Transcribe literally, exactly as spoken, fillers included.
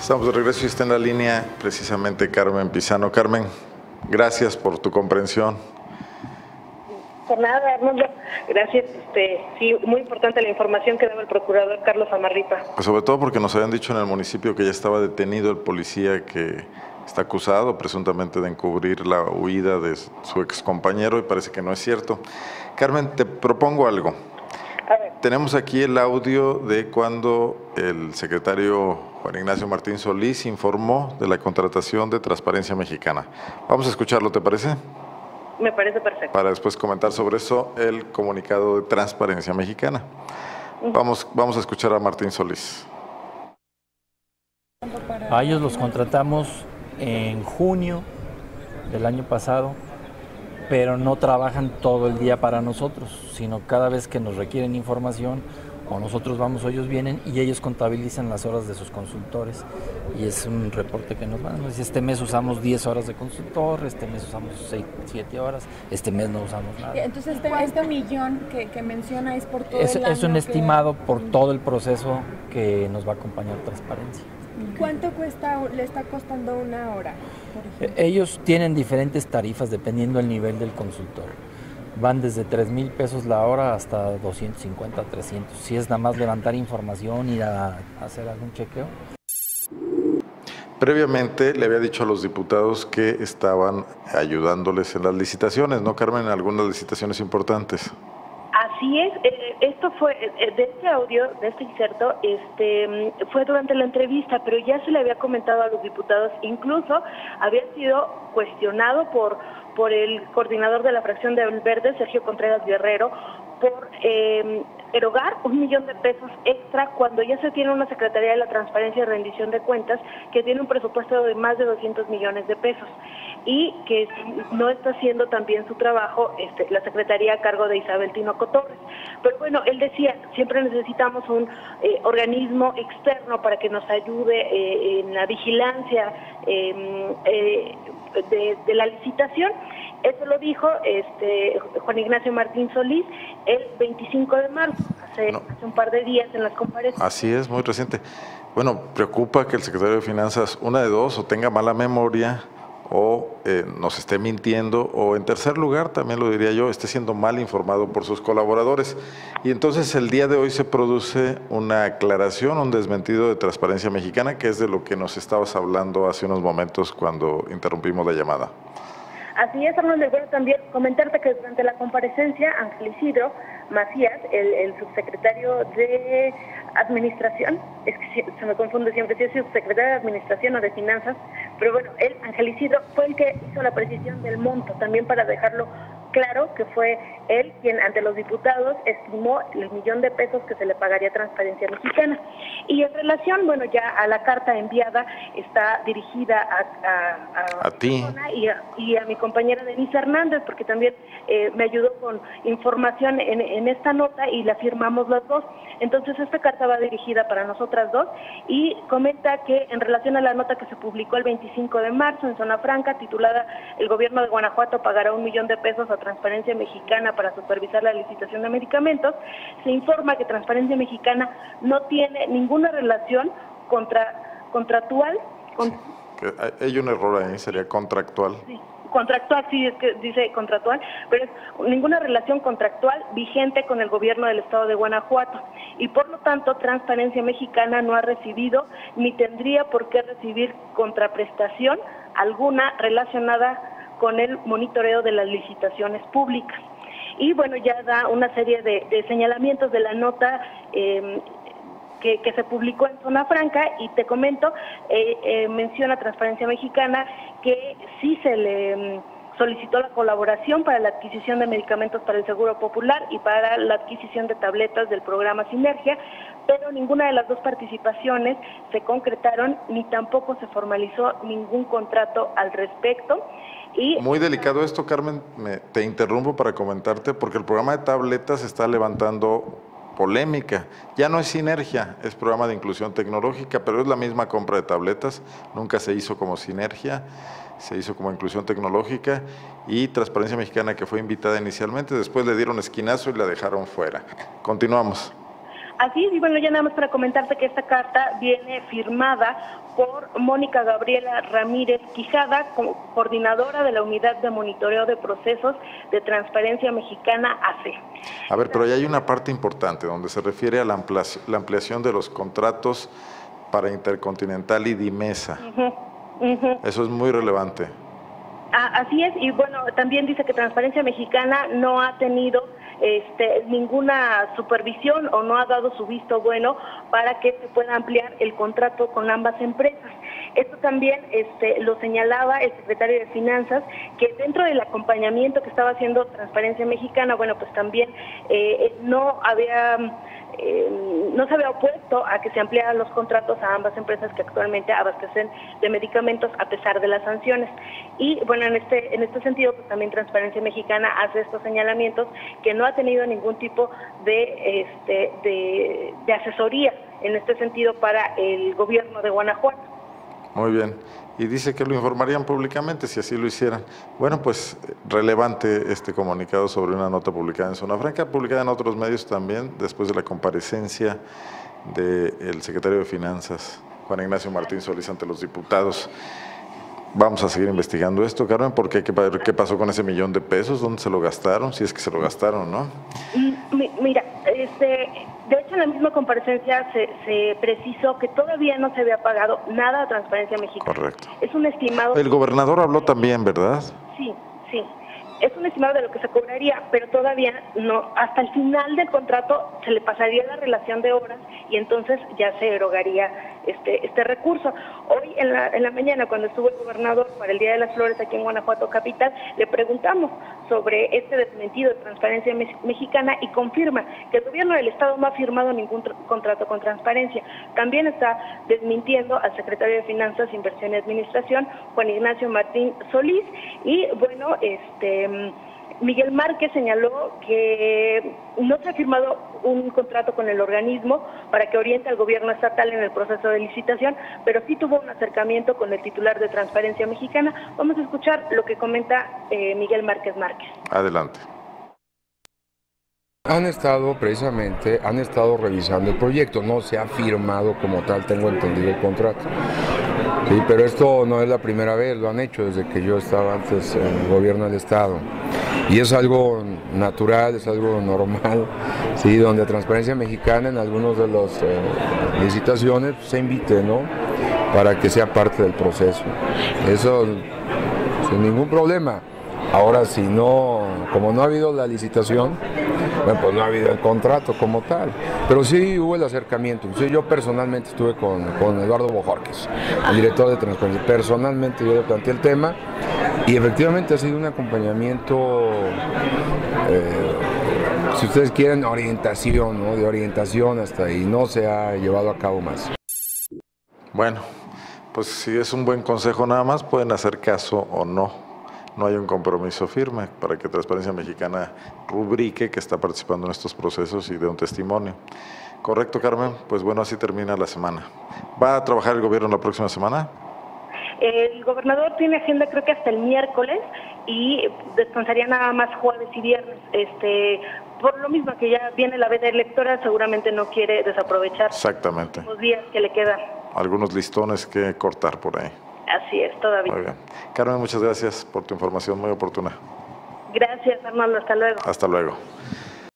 Estamos de regreso y está en la línea precisamente Carmen Pizano. Carmen, gracias por tu comprensión. Por nada, Arnoldo. Gracias. Este, sí, muy importante la información que daba el procurador Carlos Amarripa. Pues sobre todo porque nos habían dicho en el municipio que ya estaba detenido el policía que está acusado presuntamente de encubrir la huida de su excompañero y parece que no es cierto. Carmen, te propongo algo. A ver. Tenemos aquí el audio de cuando el secretario Juan Ignacio Martín Solís informó de la contratación de Transparencia Mexicana. Vamos a escucharlo, ¿te parece? Me parece perfecto. Para después comentar sobre eso el comunicado de Transparencia Mexicana. Uh-huh. Vamos, vamos a escuchar a Martín Solís. A ellos los contratamos en junio del año pasado, pero no trabajan todo el día para nosotros, sino cada vez que nos requieren información, o nosotros vamos o ellos vienen y ellos contabilizan las horas de sus consultores y es un reporte que nos van. Este mes usamos diez horas de consultor, este mes usamos seis, siete horas, este mes no usamos nada. Entonces este, este millón que, que menciona es por todo es, el año. Es un que... estimado por todo el proceso que nos va a acompañar Transparencia. ¿Cuánto cuesta, le está costando una hora? Por Ellos tienen diferentes tarifas dependiendo del nivel del consultor. Van desde tres mil pesos la hora hasta doscientos cincuenta, trescientos. Si es nada más levantar información, ir a hacer algún chequeo. Previamente le había dicho a los diputados que estaban ayudándoles en las licitaciones, ¿no, Carmen? En algunas licitaciones importantes. Así es, eh, esto fue, eh, de este audio, de este inserto, este, fue durante la entrevista, pero ya se le había comentado a los diputados, incluso había sido cuestionado por, por el coordinador de la fracción de Verde, Sergio Contreras Guerrero, por eh, erogar un millón de pesos extra cuando ya se tiene una Secretaría de la Transparencia y Rendición de Cuentas que tiene un presupuesto de más de doscientos millones de pesos y que no está haciendo también su trabajo este, la Secretaría a cargo de Isabel Tinoco Torres. Pero bueno, él decía, siempre necesitamos un eh, organismo externo para que nos ayude eh, en la vigilancia eh, eh, de, de la licitación. Eso lo dijo este Juan Ignacio Martín Solís el veinticinco de marzo, hace, no. hace un par de días en las conferencias. Así es, muy reciente. Bueno, preocupa que el secretario de Finanzas, una de dos, o tenga mala memoria o eh, nos esté mintiendo, o en tercer lugar, también lo diría yo, esté siendo mal informado por sus colaboradores. Y entonces el día de hoy se produce una aclaración, un desmentido de Transparencia Mexicana, que es de lo que nos estabas hablando hace unos momentos cuando interrumpimos la llamada. Así es, Arnoldo. Bueno, también comentarte que durante la comparecencia, Ángel Isidro Macías, el, el subsecretario de Administración, es que se me confunde siempre si es subsecretario de Administración o de Finanzas, pero bueno, él, Ángel Isidro, fue el que hizo la precisión del monto, también para dejarlo claro que fue él quien ante los diputados estimó el millón de pesos que se le pagaría a Transparencia Mexicana. Y en relación, bueno, ya a la carta enviada está dirigida a, a, a, a ti y a, y a mi compañera Denise Hernández, porque también eh, me ayudó con información en, en esta nota y la firmamos las dos. Entonces esta carta va dirigida para nosotras dos y comenta que en relación a la nota que se publicó el veinticinco de marzo en Zona Franca, titulada "El gobierno de Guanajuato pagará un millón de pesos a Transparencia Mexicana para supervisar la licitación de medicamentos", se informa que Transparencia Mexicana no tiene ninguna relación contra, contractual. Con, sí, que hay un error ahí, sería contractual. Sí. Contractual, sí, es que dice contractual, pero es ninguna relación contractual vigente con el gobierno del estado de Guanajuato y por lo tanto Transparencia Mexicana no ha recibido ni tendría por qué recibir contraprestación alguna relacionada con el monitoreo de las licitaciones públicas. Y bueno, ya da una serie de, de señalamientos de la nota eh, Que, que se publicó en Zona Franca y te comento, eh, eh, menciona Transparencia Mexicana que sí se le um, solicitó la colaboración para la adquisición de medicamentos para el Seguro Popular y para la adquisición de tabletas del programa Sinergia, pero ninguna de las dos participaciones se concretaron ni tampoco se formalizó ningún contrato al respecto. Y muy delicado esto, Carmen, me, te interrumpo para comentarte porque el programa de tabletas está levantando polémica. Ya no es Sinergia, es programa de inclusión tecnológica, pero es la misma compra de tabletas, nunca se hizo como Sinergia, se hizo como inclusión tecnológica y Transparencia Mexicana, que fue invitada inicialmente, después le dieron esquinazo y la dejaron fuera. Continuamos. Así es, y bueno, ya nada más para comentarte que esta carta viene firmada por Mónica Gabriela Ramírez Quijada, como coordinadora de la Unidad de Monitoreo de Procesos de Transparencia Mexicana, A C E. A ver, pero ya hay una parte importante donde se refiere a la ampliación, la ampliación de los contratos para Intercontinental y Dimesa. Uh-huh, uh-huh. Eso es muy relevante. Ah, así es, y bueno, también dice que Transparencia Mexicana no ha tenido este, ninguna supervisión o no ha dado su visto bueno para que se pueda ampliar el contrato con ambas empresas. Esto también este, lo señalaba el secretario de Finanzas, que dentro del acompañamiento que estaba haciendo Transparencia Mexicana, bueno, pues también eh, no había... Eh, no se había opuesto a que se ampliaran los contratos a ambas empresas que actualmente abastecen de medicamentos a pesar de las sanciones. Y bueno, en este en este sentido, pues también Transparencia Mexicana hace estos señalamientos que no ha tenido ningún tipo de este de, de asesoría en este sentido para el gobierno de Guanajuato. Muy bien. Y dice que lo informarían públicamente si así lo hicieran. Bueno, pues relevante este comunicado sobre una nota publicada en Zona Franca, publicada en otros medios también, después de la comparecencia del secretario de Finanzas, Juan Ignacio Martín Solís, ante los diputados. Vamos a seguir investigando esto, Carmen, porque ¿qué, qué pasó con ese millón de pesos? ¿Dónde se lo gastaron? Si es que se lo gastaron, ¿no? Mira, este... de hecho, en la misma comparecencia se, se precisó que todavía no se había pagado nada a Transparencia Mexicana. Correcto. Es un estimado... El gobernador habló también, ¿verdad? Sí, sí. Es un estimado de lo que se cobraría, pero todavía no. Hasta el final del contrato se le pasaría la relación de horas y entonces ya se erogaría este este recurso. Hoy en la, en la mañana, cuando estuvo el gobernador para el Día de las Flores aquí en Guanajuato Capital, le preguntamos sobre este desmentido de Transparencia Mexicana y confirma que el gobierno del Estado no ha firmado ningún contrato con Transparencia. También está desmintiendo al secretario de Finanzas, Inversión y Administración, Juan Ignacio Martín Solís, y bueno, este Miguel Márquez señaló que no se ha firmado un contrato con el organismo para que oriente al gobierno estatal en el proceso de licitación, pero sí tuvo un acercamiento con el titular de Transparencia Mexicana. Vamos a escuchar lo que comenta eh, Miguel Márquez Márquez. Adelante. Han estado precisamente, han estado revisando el proyecto, no se ha firmado como tal, tengo entendido el contrato. Sí, pero esto no es la primera vez, lo han hecho desde que yo estaba antes en el gobierno del Estado. Y es algo natural, es algo normal, sí, donde Transparencia Mexicana en algunos de las eh, licitaciones se invite, ¿no?, para que sea parte del proceso. Eso sin ningún problema. Ahora, si no, como no ha habido la licitación, bueno, pues no ha habido el contrato como tal, pero sí hubo el acercamiento. Entonces, yo personalmente estuve con, con Eduardo Bojorquez, el director de Transparencia. Personalmente yo le planteé el tema y efectivamente ha sido un acompañamiento, eh, si ustedes quieren, orientación, ¿no?, de orientación hasta ahí, no se ha llevado a cabo más. Bueno, pues si es un buen consejo nada más, pueden hacer caso o no. No hay un compromiso firme para que Transparencia Mexicana rubrique que está participando en estos procesos y dé un testimonio. ¿Correcto, Carmen? Pues bueno, así termina la semana. ¿Va a trabajar el gobierno la próxima semana? El gobernador tiene agenda creo que hasta el miércoles y descansaría nada más jueves y viernes. Este, por lo mismo que ya viene la veda electoral, seguramente no quiere desaprovechar Exactamente. los días que le quedan. Algunos listones que cortar por ahí. Así es, todavía. Muy bien. Carmen, muchas gracias por tu información muy oportuna. Gracias, Arnaldo. Hasta luego. Hasta luego.